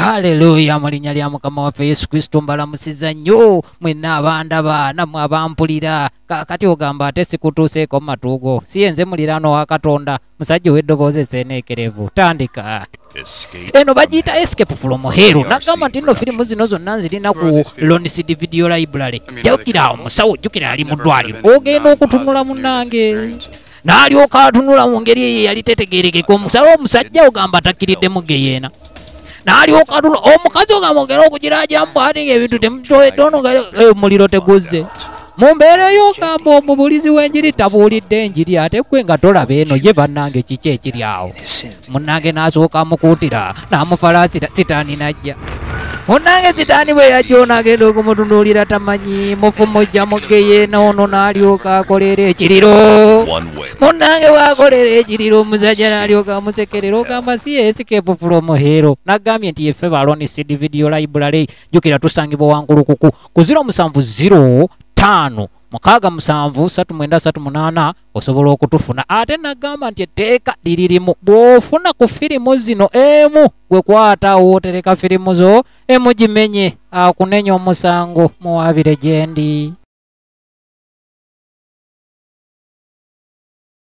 Haleluya mulinya lya Mukama waffe Yesu Kristo mbalamusiza nnyo mwenna abandaba namwe abampulira kati ogamba ate sikutuuseeko mu matuugo siyenze muliraano wa Katonda musajja w'eddoboozi esseeneekerevu tandika eno bagiyita escape from hell nagamba nti nno firimu zino zonna nzirina ku Lonicid video library jjukira omusawo jjukira ali mu ddwaliro ogenda okutunula munnange n'alyoka atunula mu ngeri eyo yali tetegeerekeka omusajja ogamba takkiridde Mugenyena n'alyoka atunula omukazi ogamba ogenda okugiraagiramu bw'ati ng'ebintu temutowedde ono omuliro teguzze mu mbeera ey'ogamba omubuulizi w'enjiri tabuulidde enjiri ate gwe nga tolaba eno ye bannange kiki ekiri awo munnange n'asooka amukuutira n'amufalaasira sitaani n'ajja munnange sitaani bwe yajja ono agenda okumutunuulira tamanyi mufumujja Mugenyena ono n'alyoka akolera ekiriro munnange bw'akolera ekiriro omusajja n'alyoka amusekerera ogamba si escape from hell n'agambye nti yeffe ba Lonicid video library jjukira tusangibwa wangulu ku 070 5 67393 osobola okutufuna ate nagamba nti etteeka liririmu bw'ofuna ku firimu zino emu gwe kwata wootereka firimu zo emu gimenye akunenya omusango muwaabire gyendi